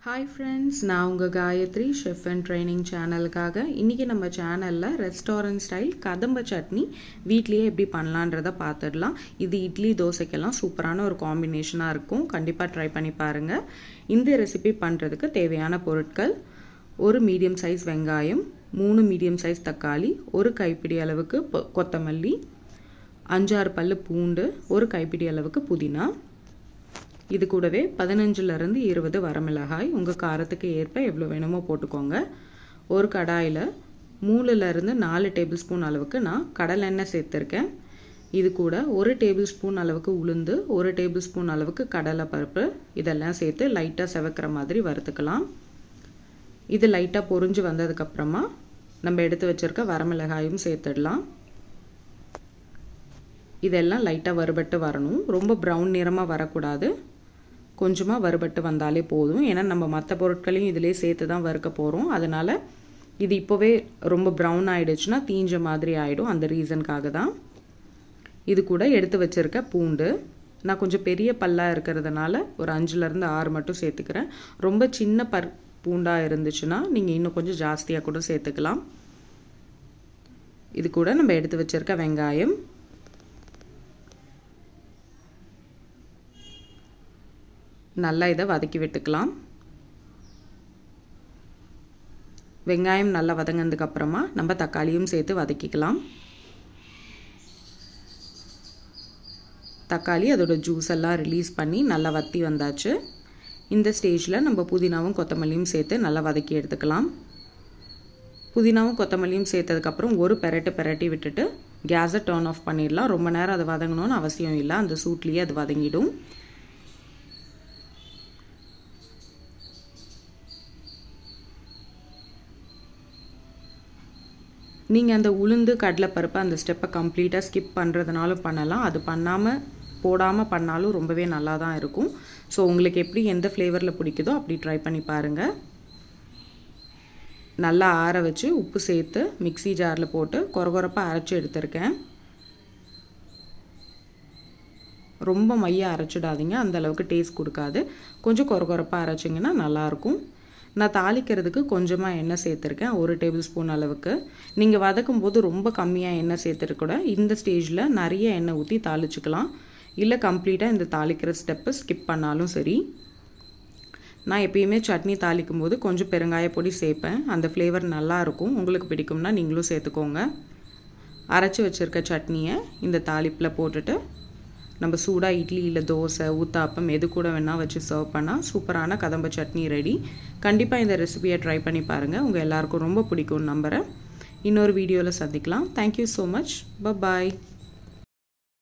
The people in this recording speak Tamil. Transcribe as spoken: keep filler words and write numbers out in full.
Hi friends, நான் உங்க காயத்ரி chef and training சேனலுக்காக இன்னைக்கு நம்ம சேனல்ல ரெஸ்டாரன்ட் ஸ்டைல் கதம்ப சட்னி வீட்லயே எப்படி பண்ணலாம்ன்றத பார்த்துடலாம். இது இட்லி தோசைக்கெல்லாம் சூப்பரான ஒரு காம்பினேஷனா இருக்கும். கண்டிப்பா ட்ரை பண்ணி பாருங்க. இந்த ரெசிபி பண்றதுக்கு தேவையான பொருட்கள்: ஒரு மீடியம் சைஸ் வெங்காயம், மூணு மீடியம் சைஸ் தக்காளி, ஒரு கைப்பிடி அளவுக்கு கொத்தமல்லி, அஞ்சாறு பல்லு பூண்டு, ஒரு கைப்பிடி அளவுக்கு புதினா. இது கூடவே பதினஞ்சுல இருந்து இருபது வரமிளகாய் உங்க காரத்துக்கு ஏற்ப எவ்வளவு வேணுமோ போட்டுக்கோங்க. ஒரு கடாயில மூணுல இருந்து நாலு டேபிள்ஸ்பூன் அளவுக்கு நான் கடலை எண்ணெய் சேர்த்திருக்கேன். இது கூட ஒரு டேபிள்ஸ்பூன் அளவுக்கு உளுந்து, ஒரு டேபிள்ஸ்பூன் அளவுக்கு கடலை பருப்பு இதெல்லாம் சேர்த்து லைட்டா செவக்கிற மாதிரி வறுத்துக்கலாம். இது லைட்டா பொரிஞ்சு வந்ததுக்கு அப்புறமா நம்ம எடுத்து வச்சிருக்க வரமிளகாயும் சேர்த்துடலாம். இதெல்லாம் லைட்டா வறுபட்டு வரணும். ரொம்ப பிரவுன் நிறமா வரக்கூடாது. கொஞ்சமா வறுபட்டு வந்தாலே போதும். ஏன்னா நம்ம மற்ற பொருட்களையும் இதிலே சேர்த்து தான் வறுக்க போறோம். அதனால இது இப்போவே ரொம்ப பிரவுன் ஆயிடுச்சுன்னா தீஞ்ச மாதிரி ஆயிடும். அந்த ரீசனுக்காக தான். இது கூட எடுத்து வச்சிருக்க பூண்டு நான் கொஞ்சம் பெரிய பல்லா இருக்கிறதுனால ஒரு அஞ்சுல இருந்து ஆறு மட்டும் சேர்த்துக்கிறேன். ரொம்ப சின்ன பர் பூண்டா இருந்துச்சுன்னா நீங்க இன்னும் கொஞ்சம் ஜாஸ்தியா கூட சேர்த்துக்கலாம். இது கூட நம்ம எடுத்து வச்சிருக்க வெங்காயம், நல்லா இதை வதக்கி விட்டுக்கலாம். வெங்காயம் நல்லா வதங்கினதுக்கு அப்புறமா நம்ம தக்காளியும் சேர்த்து வதக்கிக்கலாம். தக்காளி அதோட ஜூஸ் எல்லாம் ரிலீஸ் பண்ணி நல்லா வத்தி வந்தாச்சு. இந்த ஸ்டேஜில் நம்ம புதினாவும் கொத்தமல்லியும் சேர்த்து நல்லா வதக்கி எடுத்துக்கலாம். புதினாவும் கொத்தமல்லியும் சேர்த்ததுக்கப்புறம் ஒரு பெரட்டு பெரட்டி விட்டுட்டு கேஸை டர்ன் ஆஃப் பண்ணிடலாம். ரொம்ப நேரம் அது வதங்கணும்னு அவசியம் இல்லை. அந்த சூட்லேயே அது வதங்கிடும். நீங்கள் அந்த உளுந்து கடலைப்பருப்பு அந்த ஸ்டெப்பை கம்ப்ளீட்டாக ஸ்கிப் பண்ணுறதுனாலும் பண்ணலாம். அது பண்ணாமல் போடாமல் பண்ணாலும் ரொம்பவே நல்லா தான் இருக்கும். ஸோ உங்களுக்கு எப்படி எந்த ஃப்ளேவரில் பிடிக்குதோ அப்படி ட்ரை பண்ணி பாருங்கள். நல்லா ஆற வச்சு உப்பு சேர்த்து மிக்ஸி ஜாரில் போட்டு கொரகொரப்பாக அரைச்சி எடுத்திருக்கேன். ரொம்ப மையாக அரைச்சிடாதீங்க, அந்தளவுக்கு டேஸ்ட் கொடுக்காது. கொஞ்சம் கொரகொரப்பாக அரைச்சிங்கன்னா நல்லாயிருக்கும். நான் தாளிக்கிறதுக்கு கொஞ்சமாக எண்ணெய் சேர்த்துருக்கேன், ஒரு டேபிள் ஸ்பூன் அளவுக்கு. நீங்கள் வதக்கும் போது ரொம்ப கம்மியாக எண்ணெய் சேர்த்துருக்கூட இந்த ஸ்டேஜில் நிறைய எண்ணெய் ஊற்றி தாளிச்சுக்கலாம். இல்லை கம்ப்ளீட்டாக இந்த தாளிக்கிற ஸ்டெப்பை ஸ்கிப் பண்ணாலும் சரி. நான் எப்பயுமே சட்னி தாளிக்கும் போது கொஞ்சம் பெருங்காய பொடி சேர்ப்பேன். அந்த ஃப்ளேவர் நல்லாயிருக்கும். உங்களுக்கு பிடிக்கும்னா நீங்களும் சேர்த்துக்கோங்க. அரைச்சி வச்சுருக்க சட்னியை இந்த தாளிப்பில் போட்டுட்டு நம்ம சூடாக இட்லி இல்லை தோசை ஊத்தாப்பம் எது கூட வேணால் வச்சு சர்வ் பண்ணால் சூப்பரான கதம்ப சட்னி ரெடி. கண்டிப்பாக இந்த ரெசிபியை ட்ரை பண்ணி பாருங்கள். உங்கள் எல்லாருக்கும் ரொம்ப பிடிக்கும்னு நம்புகிறேன். இன்னொரு வீடியோவில் சந்திக்கலாம். Thank you so much. பை.